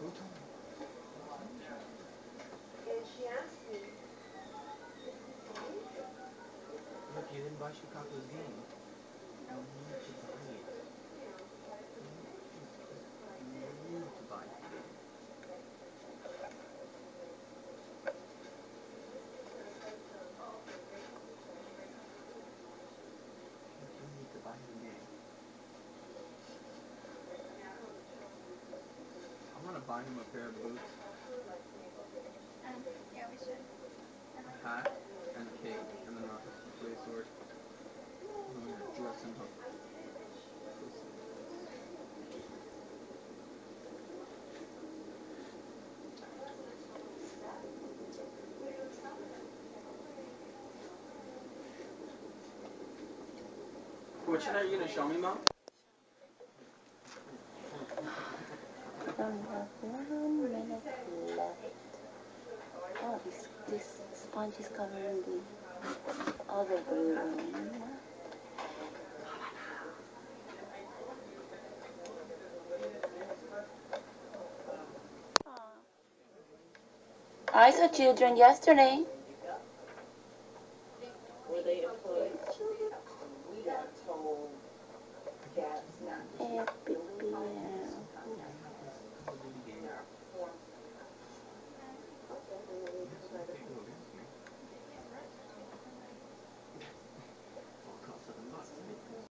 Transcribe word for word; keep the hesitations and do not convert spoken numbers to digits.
Look, you didn't buy Chicago's game. You need to buy it. You need to buy the game. You need to buy the game. I want to buy him a pair of boots. Um, yeah, we should. A hat and a cape and then a blade sword. I'm gonna dress him up. Which one are you gonna show me, Mom? We only have one minute left. Oh, this, this sponge is covering the other balloon. I saw children yesterday.